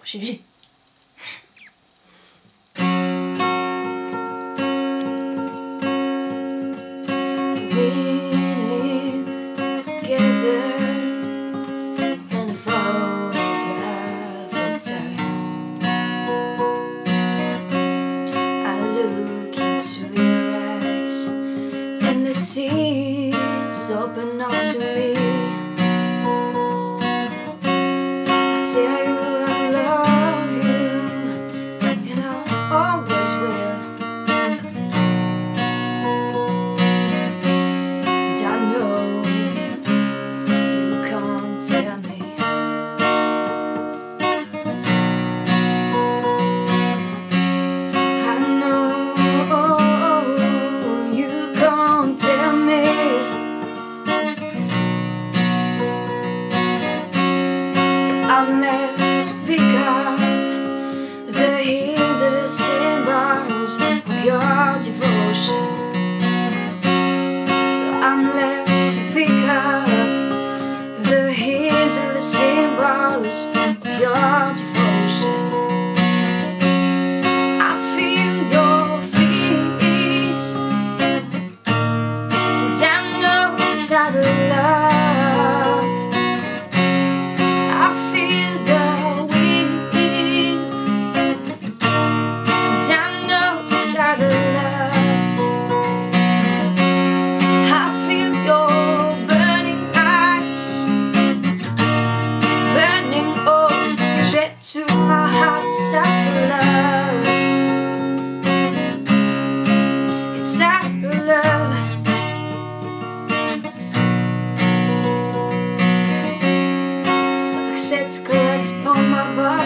suivi. We live together in a photograph of time. I look into your eyes and the seas open up to me. I tell you I love you and I always will. And I know you can't tell me. I know you can't tell me. So I'm left to pick up the hidden symbols of your devotion. So I'm left to pick up the hidden symbols of your devotion. I feel your feast, and I know it's out of love. I feel the wind, and I know it's out of love. I feel your burning eyes, burning oils straight to my heart. It's out of love. It's out of love. So accept colors upon my body.